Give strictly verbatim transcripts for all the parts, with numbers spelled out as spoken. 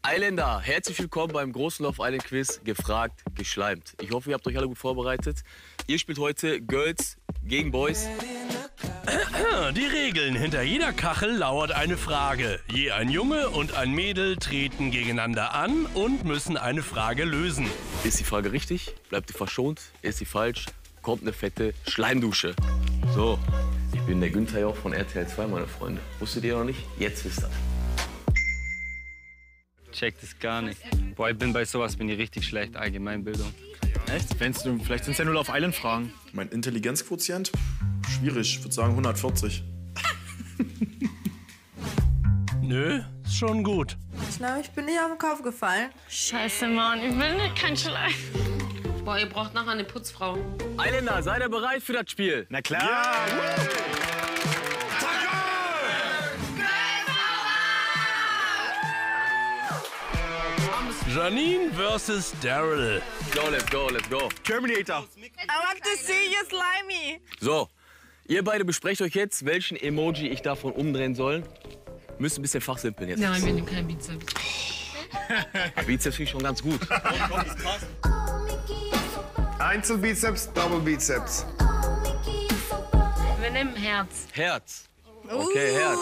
Eiländer, herzlich willkommen beim großen Love Island Quiz, gefragt, geschleimt. Ich hoffe, ihr habt euch alle gut vorbereitet. Ihr spielt heute Girls gegen Boys. Die Regeln: Hinter jeder Kachel lauert eine Frage. Je ein Junge und ein Mädel treten gegeneinander an und müssen eine Frage lösen. Ist die Frage richtig, bleibt ihr verschont. Ist sie falsch, kommt eine fette Schleimdusche. So, ich bin der Günther Jauch von R T L zwei, meine Freunde. Wusstet ihr noch nicht? Jetzt wisst ihr. Checkt es gar nicht. Boah, ich bin bei sowas bin ich richtig schlecht. Allgemeinbildung. Echt? Wenn's, vielleicht sind es ja nur Love Island Fragen. Mein Intelligenzquotient? Schwierig, ich würde sagen hundertvierzig. Nö, ist schon gut. Ich glaube, ich bin nicht auf den Kopf gefallen. Scheiße, Mann, ich will nicht kein Schleim. Boah, ihr braucht nachher eine Putzfrau. Eiländer, seid ihr bereit für das Spiel? Na klar! Ja. Janine versus Daryl. Go, let's go, let's go. Terminator. I want to see you slimy. So, ihr beide besprecht euch jetzt, welchen Emoji ich davon umdrehen soll. Müsst ein bisschen fachsimpeln jetzt. Nein, wir nehmen keinen Bizeps. Aber Bizeps finde ich schon ganz gut. Einzelbizeps, Double Bizeps. Wir nehmen Herz. Herz. Okay, Herz.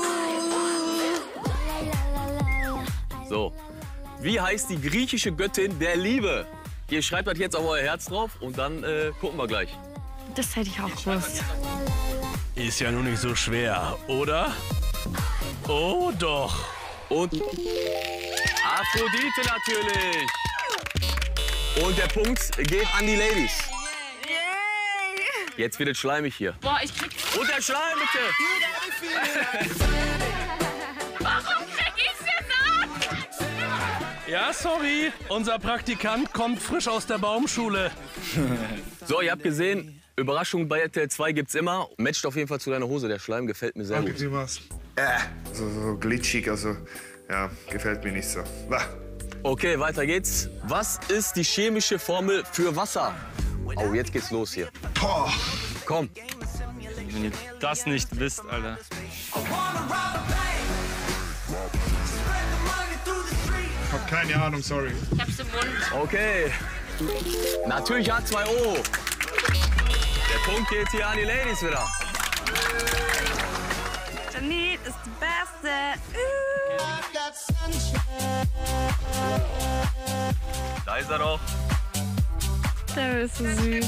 So. Wie heißt die griechische Göttin der Liebe? Ihr schreibt das jetzt auf euer Herz drauf und dann äh, gucken wir gleich. Das hätte ich auch gewusst. Ist ja nun nicht so schwer, oder? Oh doch. Und Aphrodite natürlich. Und der Punkt geht an die Ladies. Jetzt wird es schleimig hier. Boah, ich krieg... Und der Schleim, bitte. Warum krieg ich's jetzt ab? Ja, sorry. Unser Praktikant kommt frisch aus der Baumschule. So, ihr habt gesehen, Überraschungen bei R T L zwei gibt's immer. Matcht auf jeden Fall zu deiner Hose. Der Schleim gefällt mir sehr gut. Äh, so, so glitschig, also, ja, gefällt mir nicht so. Bah. Okay, weiter geht's. Was ist die chemische Formel für Wasser? Oh, jetzt geht's los hier. Boah. Komm. Wenn ihr das nicht wisst, Alter. Ich hab keine Ahnung, sorry. Ich hab's im Mund. Okay. Natürlich H zwei O. Der Punkt geht hier an die Ladies wieder. Janine ist die Beste. Da ist er doch. Der ist so süß.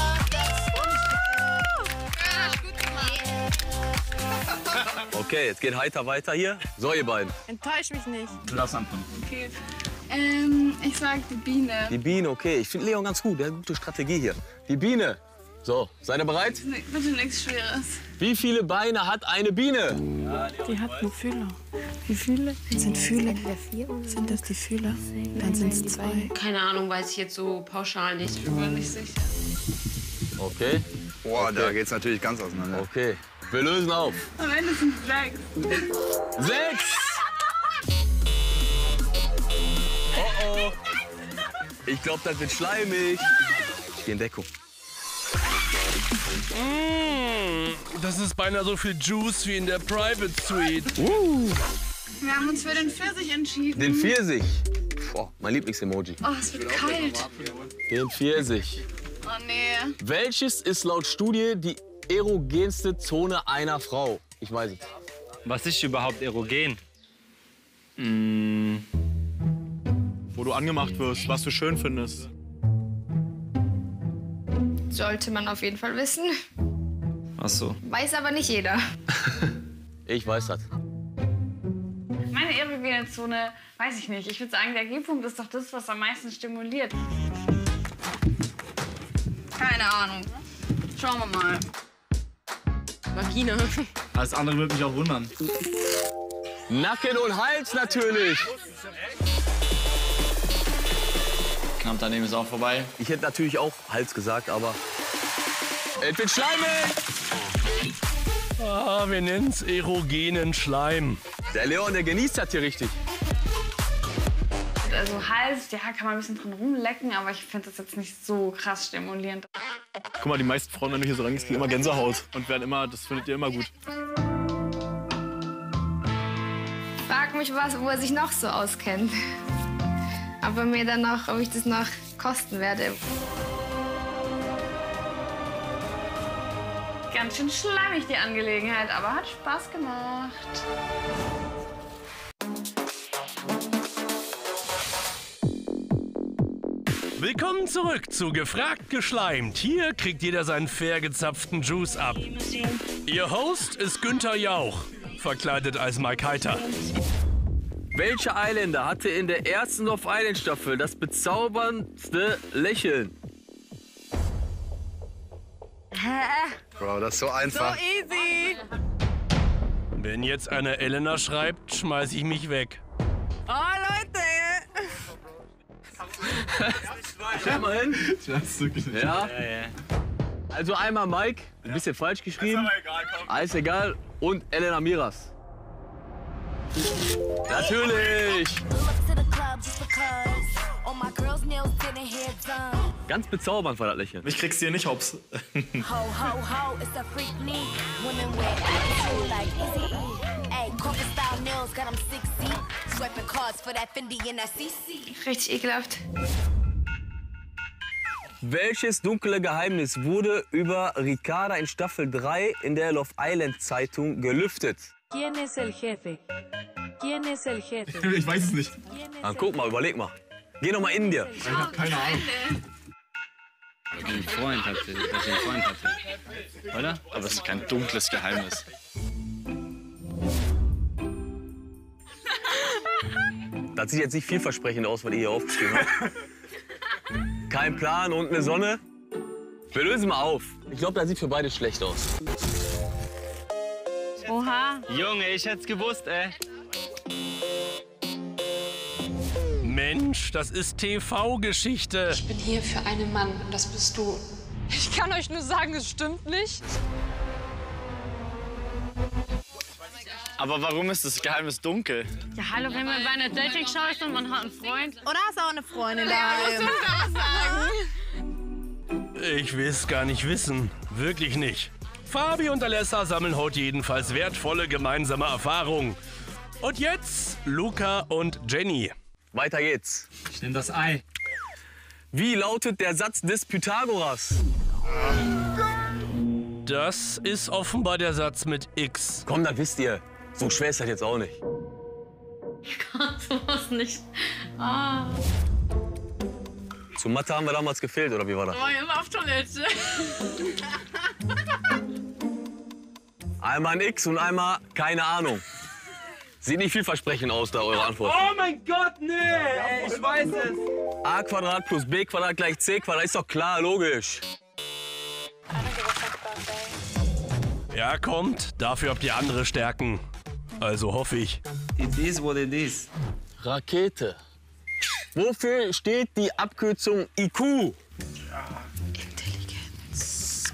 Okay, jetzt geht heiter weiter hier. So, ihr beiden. Enttäusch mich nicht. Lass anfangen. Okay. Ähm, ich sag die Biene. Die Biene, okay. Ich finde Leon ganz gut. Der hat eine gute Strategie hier. Die Biene. So, seid ihr bereit? Nee, bitte nichts Schweres. Wie viele Beine hat eine Biene? Die hat nur Fühler. Wie viele? Sind Fühler? Sind das die Fühler? Dann sind es zwei. Keine Ahnung, weiß ich jetzt so pauschal nicht. Ich bin mir nicht sicher. Okay. Boah, da geht's natürlich ganz auseinander. Okay. Wir lösen auf. Am Ende sind es sechs. Sechs! Oh oh. Ich glaube, das wird schleimig. Ich gehe in Deckung. Mmh, das ist beinahe so viel Juice wie in der Private Suite. Uh, Wir haben uns für den Pfirsich entschieden. den Pfirsich. Boah, mein Lieblingsemoji. Oh, es wird kalt. Den Pfirsich. Oh, nee. Welches ist laut Studie die erogenste Zone einer Frau? Ich weiß es. Was ist überhaupt erogen? Mmh. Wo du angemacht wirst, was du schön findest. Sollte man auf jeden Fall wissen. Ach so. Weiß aber nicht jeder. Ich weiß das. Meine erogene Zone, weiß ich nicht. Ich würde sagen, der G-Punkt ist doch das, was am meisten stimuliert. Keine Ahnung. Schauen wir mal. Vagina. Alles andere würde mich auch wundern. Nacken und Hals natürlich. Knapp daneben ist auch vorbei. Ich hätte natürlich auch Hals gesagt, aber es wird schleimig. Ah, wir nennen's erogenen Schleim. Der Leon, der genießt das hier richtig. Also Hals, ja, kann man ein bisschen drin rumlecken, aber ich finde das jetzt nicht so krass stimulierend. Guck mal, die meisten Frauen, wenn du hier so rangehst, kriegen immer Gänsehaut. Und werden immer, das findet ihr immer gut. Frag mich was, wo er sich noch so auskennt. aber mir dann auch, ob ich das noch kosten werde. Ganz schön schleimig die Angelegenheit, aber hat Spaß gemacht. Willkommen zurück zu Gefragt geschleimt. Hier kriegt jeder seinen fair gezapften Juice ab. Ihr Host ist Günther Jauch, verkleidet als Mike Heiter. Welcher Islander hatte in der ersten Love Island Staffel das bezauberndste Lächeln? Hä? Bro, das ist so einfach. So easy. Wenn jetzt eine Elena schreibt, schmeiß ich mich weg. Oh, Leute. Schau mal hin. Ja. Ja, ja. Also einmal Mike, ein bisschen falsch geschrieben. Ist aber egal, komm. Alles egal. Und Elena Miras. Natürlich. Ganz bezaubernd war das Lächeln. Mich kriegst du hier nicht hops. Richtig ekelhaft. Welches dunkle Geheimnis wurde über Ricarda in Staffel drei in der Love Island Zeitung gelüftet? ¿Quién es el jefe? ¿Quién es el jefe? Ich weiß es nicht. Ah, guck mal, überleg mal. Geh noch mal in dir. Ich hab keine Ahnung. Dass ich einen Freund hatte. Dass ich einen Freund hatte. Oder? Aber es ist kein dunkles Geheimnis. Das sieht jetzt nicht vielversprechend aus, was ihr hier aufgeschrieben habt. Kein Plan und eine Sonne. Wir lösen mal auf. Ich glaube, das sieht für beide schlecht aus. Oha. Junge, ich hätt's gewusst, ey. Mensch, das ist T V-Geschichte. Ich bin hier für einen Mann und das bist du. Ich kann euch nur sagen, es stimmt nicht. Aber warum ist das Geheimnis dunkel? Ja, hallo, wenn man bei einer Dating-Show ist und man hat einen Freund. Oder hast du auch eine Freundin daheim? Ich will es gar nicht wissen. Wirklich nicht. Fabi und Alessa sammeln heute jedenfalls wertvolle gemeinsame Erfahrungen. Und jetzt Luca und Jenny. Weiter geht's. Ich nehm das Ei. Wie lautet der Satz des Pythagoras? Das ist offenbar der Satz mit X. Komm, das wisst ihr. So schwer ist das jetzt auch nicht. Ich kann sowas nicht. Ah. Zu Mathe haben wir damals gefehlt, oder wie war das? Oh, immer auf Toilette. Einmal ein X und einmal keine Ahnung. Sieht nicht vielversprechend aus, da eure Antwort. Oh mein Gott, nee! Ey, ich weiß es. A Quadrat plus B Quadrat gleich C Quadrat, ist doch klar, logisch. Ja, kommt. Dafür habt ihr andere Stärken. Also hoffe ich. It is what it is. Rakete. Wofür steht die Abkürzung I Q? Intelligenz.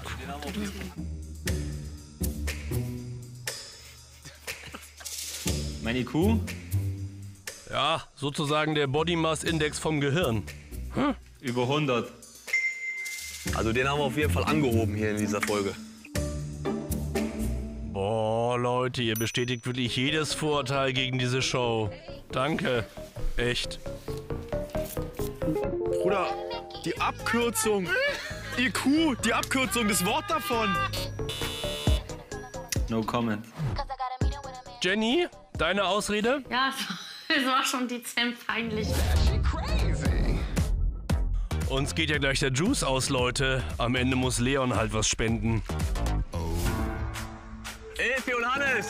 Mein I Q? Ja, sozusagen der Body Mass Index vom Gehirn. Hm? Über hundert. Also den haben wir auf jeden Fall angehoben hier in dieser Folge. Boah, Leute, ihr bestätigt wirklich jedes Vorurteil gegen diese Show. Danke. Echt. Bruder, die Abkürzung. I Q, die Abkürzung, das Wort davon. No comment. Jenny, deine Ausrede? Ja, es war schon dezent peinlich. Uns geht ja gleich der Juice aus, Leute. Am Ende muss Leon halt was spenden. Epi und Hannes!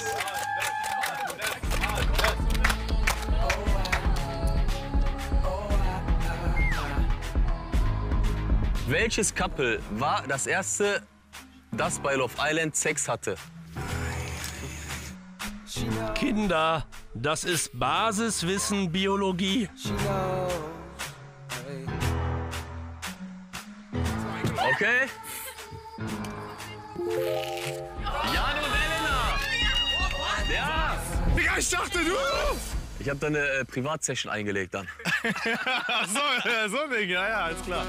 Welches Couple war das erste, das bei Love Island Sex hatte? Kinder, das ist Basiswissen Biologie. Okay? Jan und Elena! Ja! Digga, ich dachte du! Ich habe da eine äh, Privatsession eingelegt dann. so, äh, so ein Ding, ja, ja, alles klar.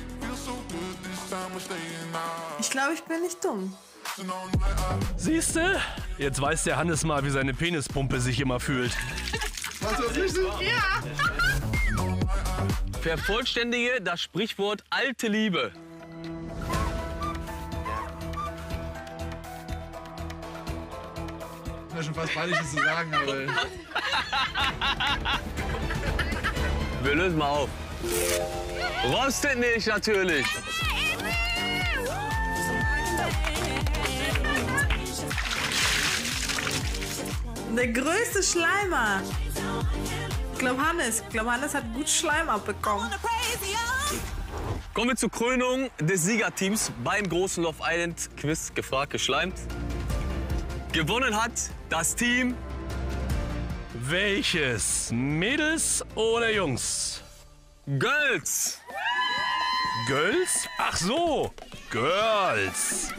Ich glaube, ich bin nicht dumm. Siehste? Jetzt weiß der Hannes mal, wie seine Penispumpe sich immer fühlt. Was, das nicht so? Ja. Vervollständige das Sprichwort alte Liebe. Ich bin schon fast peinlich, das zu sagen, aber... Wir lösen mal auf. Rostet nicht, natürlich. Der größte Schleimer. Ich glaube Hannes. Ich glaube Hannes hat gut Schleim abbekommen. Kommen wir zur Krönung des Siegerteams beim großen Love Island Quiz gefragt, geschleimt. Gewonnen hat das Team. Welches? Mädels oder Jungs? Girls. Girls? Ach so, Girls.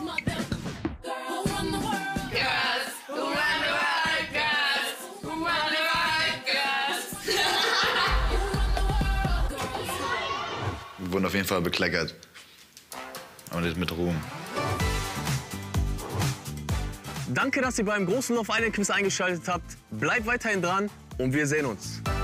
Wir wurden auf jeden Fall bekleckert. Aber nicht mit Ruhm. Danke, dass ihr beim großen Love Island Quiz eingeschaltet habt. Bleibt weiterhin dran und wir sehen uns.